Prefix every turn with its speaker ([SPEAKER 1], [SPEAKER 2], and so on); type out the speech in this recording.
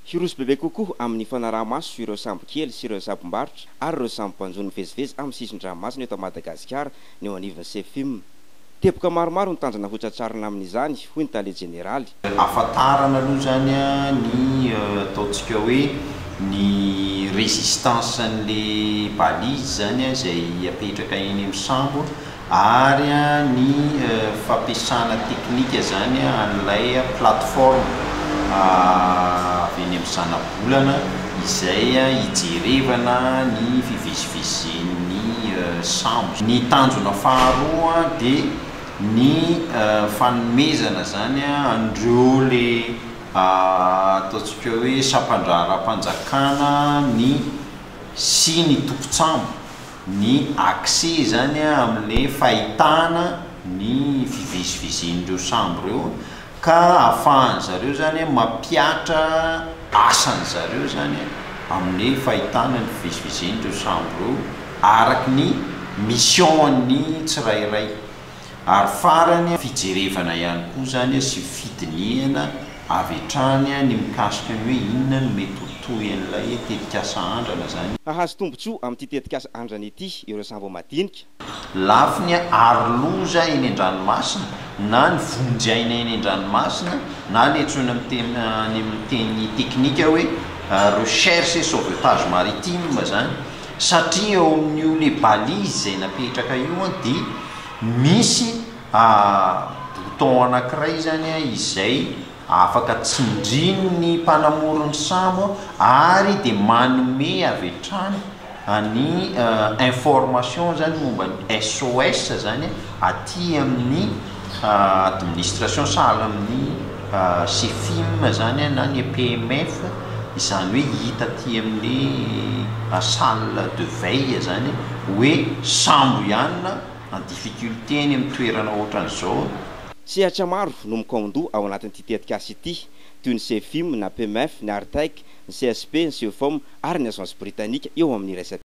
[SPEAKER 1] Hirosy bebe kokoa amin'ny fanaraha-maso ireo sambo kely sy ireo zabom-barotra ary ireo sambo-mpanjony vezivezy amin'ny sisin-dranomasina eto Madagasikara ny eo anivon'ny CFIM. Teboka maromaro ny tanjona hotratrarina amin'izany hoy ny tale jeneraly.
[SPEAKER 2] Ahafantarana aloha zany ny ataontsika hoe ny résistance an'le balise zany izay apetraka eny amin'ny sambo ary ny fampiasana teknika zany an'ilay plateforme avy eny amin'ny zana-bolana izay hijerevana ny fivezivezen'ny sambo. Ny tanjona faharoa dia ny fanomezana zany andreo le ataontsika hoe sampandraram-panjakana ny sy ny tompon-tsambo ny accès zany amin'le fahitana ny fivezivezen'ireo sambo ireo ka ahafahany zareo zany mampiatra asany zareo zany amin'ny fahitana ny fivezivezen'ireo sambo ireo araky ny mission-ny tsirairay. Ary farany fijerevana ihany koa zany sy fidinihana avy hatrany ny mikasika ny hoe inona no mety hotohy an'ilay tetikasa andrana zany.
[SPEAKER 1] Ahazo tombotsoa amin'ity tetikasa andrana ity ireo sambo madinika.
[SPEAKER 2] Lafiny aroloza eny an-dranomasina na ny vonjy-aina eny an-dranomasina na le antsoina amin'ny teny teknika hoe recherche et sauvetage maritime zany, satria eo amin'io le balise izay napetraka io dia misy bouton anankiray zany izay afaka tsindrin'ny mpanamoron'ny sambo ary dia manome avy hatrany ny information zany momba ny SOS zany aty amin'ny administration sahala amin'ny CFIM zany na ny PMF, izany hoe hita aty amin'ny salle de veille zany hoe sambo ihany en difficulté ny amin'ny toerana ohatran'izao.
[SPEAKER 1] Sehatra maro no mikaondo ao anatin'ity tetikasa ity toy ny CFIM na PMF, ny Artec, ny CSP, ny CEFOM ary ny Agence Britannique eo amin'ny resaka